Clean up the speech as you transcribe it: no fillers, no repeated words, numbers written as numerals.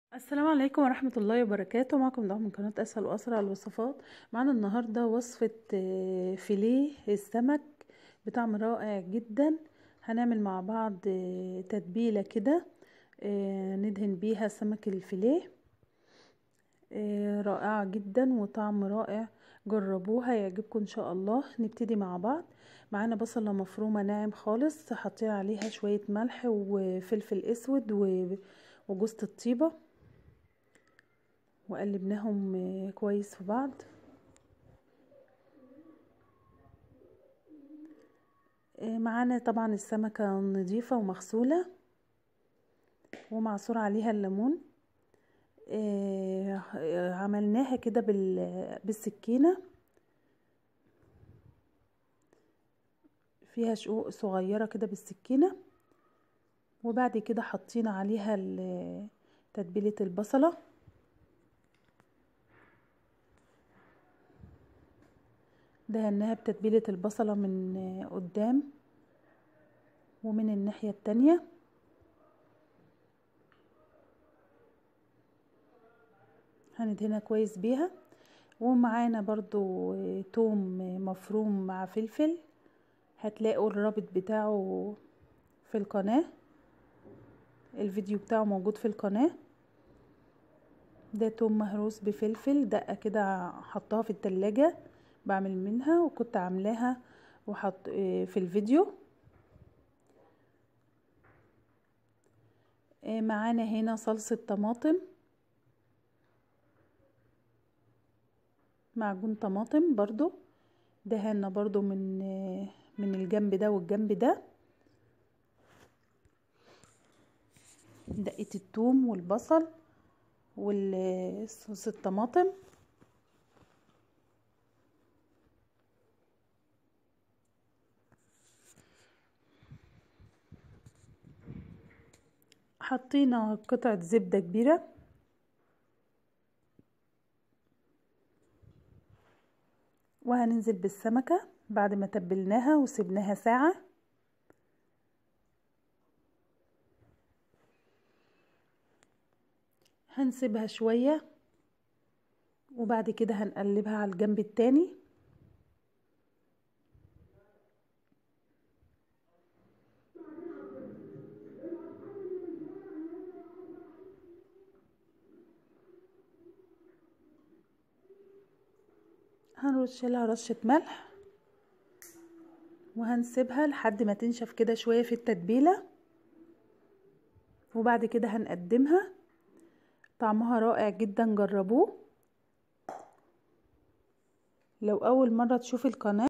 السلام عليكم ورحمة الله وبركاته. معكم دعوة من قناة أسهل وأسرع الوصفات. معنا النهاردة وصفة فيليه السمك بطعم رائع جدا. هنعمل مع بعض تتبيلة كده ندهن بيها سمك الفيليه. رائعة جدا وطعم رائع، جربوها يعجبكم ان شاء الله. نبتدي مع بعض. معانا بصلة مفرومة ناعم خالص، حاطين عليها شوية ملح وفلفل اسود وجوزة الطيبة، وقلبناهم كويس في بعض. معانا طبعا السمكة نظيفة ومغسولة ومعصور عليها الليمون. عملناها كده بالسكينة، فيها شقوق صغيرة كده بالسكينة. وبعد كده حطينا عليها تتبيلة البصلة، دهناها بتتبيلة البصلة من قدام ومن الناحية التانية. هندهنها كويس بيها. ومعانا برضو توم مفروم مع فلفل، هتلاقوا الرابط بتاعه في القناة، الفيديو بتاعه موجود في القناة. ده توم مهروس بفلفل دقة كده، حطها في التلاجة بعمل منها، وكنت عاملاها وحط في الفيديو. معانا هنا صلصة طماطم، معجون طماطم برضو دهنا برضو من الجنب ده والجنب ده. دقة الثوم والبصل والصوص الطماطم. حطينا قطعة زبدة كبيرة، وهننزل بالسمكة بعد ما تبلناها وسبناها ساعة. هنسيبها شوية وبعد كده هنقلبها على الجنب التاني. هنرش لها رشة ملح وهنسيبها لحد ما تنشف كده شوية في التتبيلة، وبعد كده هنقدمها. طعمها رائع جدا، جربوه. لو أول مرة تشوفي القناة